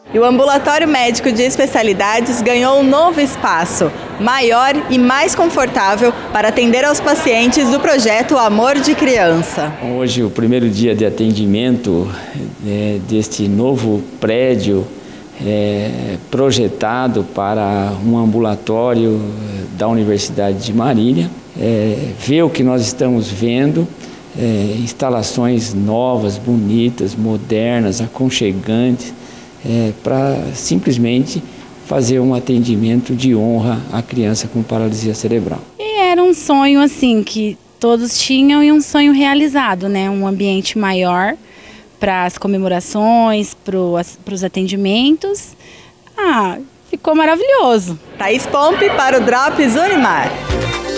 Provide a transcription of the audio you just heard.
E o Ambulatório Médico de Especialidades ganhou um novo espaço, maior e mais confortável para atender aos pacientes do projeto Amor de Criança. Hoje, o primeiro dia de atendimento deste novo prédio projetado para um ambulatório da Universidade de Marília. Ver o que nós estamos vendo, instalações novas, bonitas, modernas, aconchegantes, para simplesmente fazer um atendimento de honra à criança com paralisia cerebral. E era um sonho assim que todos tinham e um sonho realizado, né? Um ambiente maior para as comemorações, para os atendimentos. Ficou maravilhoso. Thaís Pompe para o Drops Unimar.